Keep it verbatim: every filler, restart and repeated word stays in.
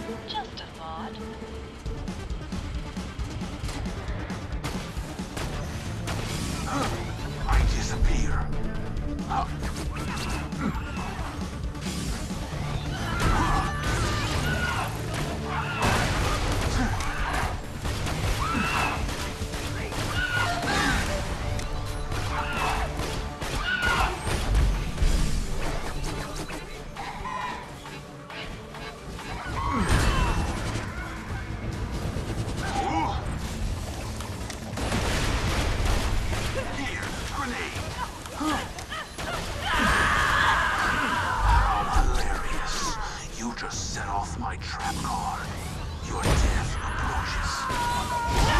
Just a thought. I disappear. Here, grenade. How hilarious. You just set off my trap card. Your death approaches.